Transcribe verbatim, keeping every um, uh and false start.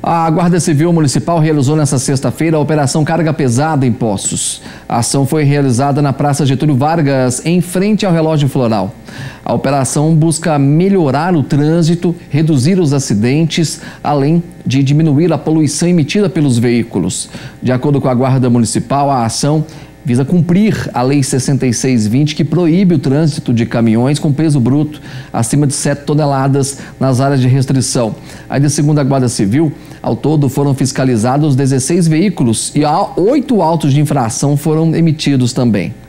A Guarda Civil Municipal realizou nesta sexta-feira a Operação Carga Pesada em Poços. A ação foi realizada na Praça Getúlio Vargas, em frente ao Relógio Floral. A operação busca melhorar o trânsito, reduzir os acidentes, além de diminuir a poluição emitida pelos veículos. De acordo com a Guarda Municipal, a ação visa cumprir a Lei sessenta e seis vinte, que proíbe o trânsito de caminhões com peso bruto acima de sete toneladas nas áreas de restrição. Ainda segundo a Guarda Civil, ao todo foram fiscalizados dezesseis veículos e oito autos de infração foram emitidos também.